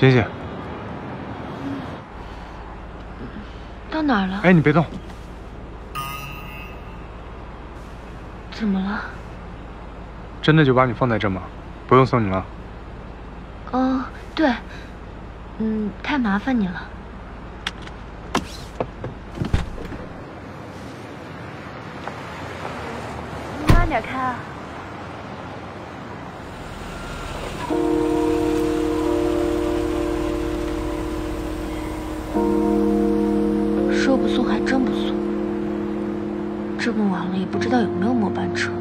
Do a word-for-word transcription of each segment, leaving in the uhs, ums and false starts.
醒醒！ 到哪儿了？ 哎，你别动。 怎么了？ 真的就把你放在这吗？不用送你了。 哦，对，嗯，太麻烦你了。慢点开啊。 说不送还真不送，这么晚了也不知道有没有末班车。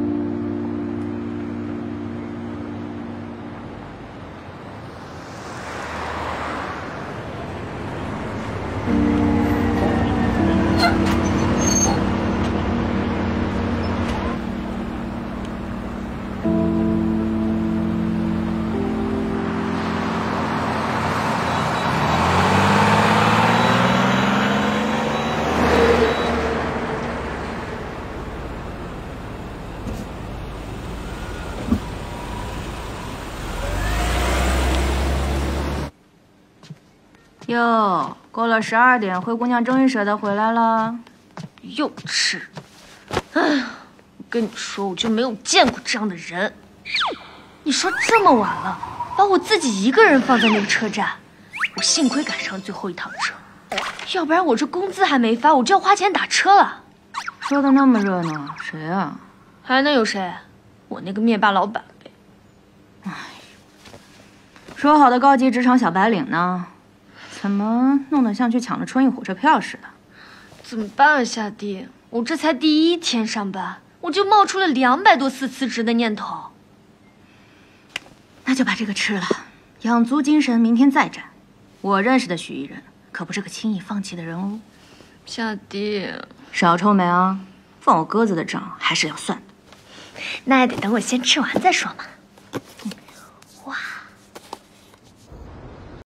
哟，过了十二点，灰姑娘终于舍得回来了。 又吃，哎呀，我跟你说，我就没有见过这样的人。你说这么晚了，把我自己一个人放在那个车站，我幸亏赶上最后一趟车，要不然我这工资还没发，我就要花钱打车了。 说的那么热闹，谁啊？ 还能有谁？我那个灭霸老板呗。 哎，说好的高级职场小白领呢？ 怎么弄得像去抢了春运火车票似的？ 怎么办啊，夏弟？我这才第一天上班，我就冒出了两百多次辞职的念头。 那就把这个吃了，养足精神，明天再战。我认识的许艺人可不是个轻易放弃的人哦。 夏弟， 少臭美啊！放我鸽子的账还是要算的。 那也得等我先吃完再说嘛。